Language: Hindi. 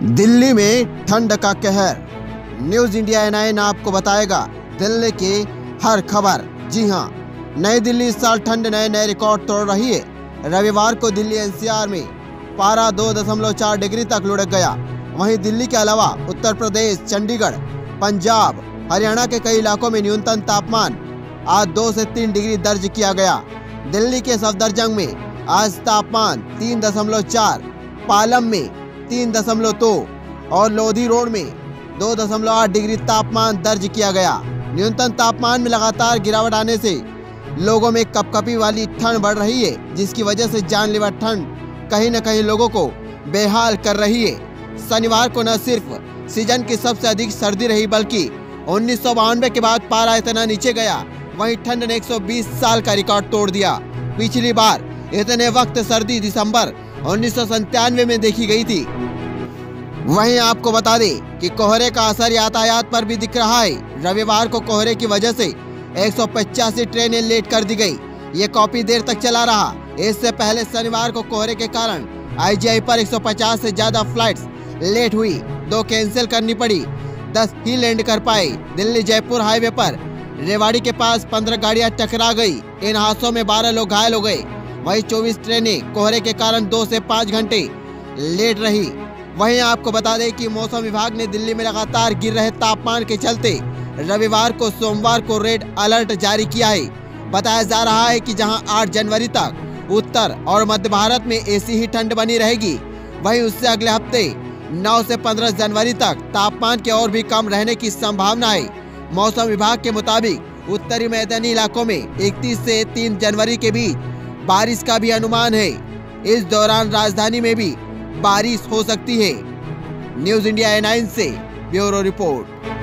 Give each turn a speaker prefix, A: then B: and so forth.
A: दिल्ली में ठंड का कहर। न्यूज इंडिया NIN आपको बताएगा दिल्ली की हर खबर। जी हां, नई दिल्ली इस साल ठंड नए रिकॉर्ड तोड़ रही है। रविवार को दिल्ली NCR में पारा 2.4 डिग्री तक लुढ़क गया। वहीं दिल्ली के अलावा उत्तर प्रदेश, चंडीगढ़, पंजाब, हरियाणा के कई इलाकों में न्यूनतम तापमान आज 2 से 3 डिग्री दर्ज किया गया। दिल्ली के सफदरजंग में आज तापमान 3.4, पालम में 3.2 और लोधी रोड में 2.8 डिग्री तापमान दर्ज किया गया। न्यूनतम तापमान में लगातार गिरावट आने से लोगों में कपकपी वाली ठंड बढ़ रही है, जिसकी वजह से जानलेवा ठंड कहीं न कहीं लोगों को बेहाल कर रही है। शनिवार को न सिर्फ सीजन की सबसे अधिक सर्दी रही, बल्कि 1992 के बाद पारा इतना नीचे गया। वहीं ठंड ने 120 साल का रिकॉर्ड तोड़ दिया। पिछली बार इतने वक्त सर्दी दिसंबर 1997 में देखी गई थी। वहीं आपको बता दें कि कोहरे का असर यातायात पर भी दिख रहा है। रविवार को कोहरे की वजह से 185 ट्रेनें लेट कर दी गई। ये काफी देर तक चला रहा। इससे पहले शनिवार को कोहरे के कारण IGI पर 150 से ज्यादा फ्लाइट्स लेट हुई। 2 कैंसिल करनी पड़ी, 10 ही लैंड कर पाए। दिल्ली जयपुर हाईवे पर रेवाड़ी के पास 15 गाड़ियां टकरा गई। इन हादसों में 12 लोग घायल हो गए। वहीं 24 ट्रेनें कोहरे के कारण 2 से 5 घंटे लेट रही। वहीं आपको बता दें कि मौसम विभाग ने दिल्ली में लगातार गिर रहे तापमान के चलते रविवार को सोमवार को रेड अलर्ट जारी किया है। बताया जा रहा है कि जहां 8 जनवरी तक उत्तर और मध्य भारत में ऐसी ही ठंड बनी रहेगी, वहीं उससे अगले हफ्ते 9 से 15 जनवरी तक तापमान के और भी कम रहने की संभावना है। मौसम विभाग के मुताबिक उत्तरी मैदानी इलाकों में 31 से 3 जनवरी के बीच बारिश का भी अनुमान है। इस दौरान राजधानी में भी बारिश हो सकती है। न्यूज इंडिया NIN से ब्यूरो रिपोर्ट।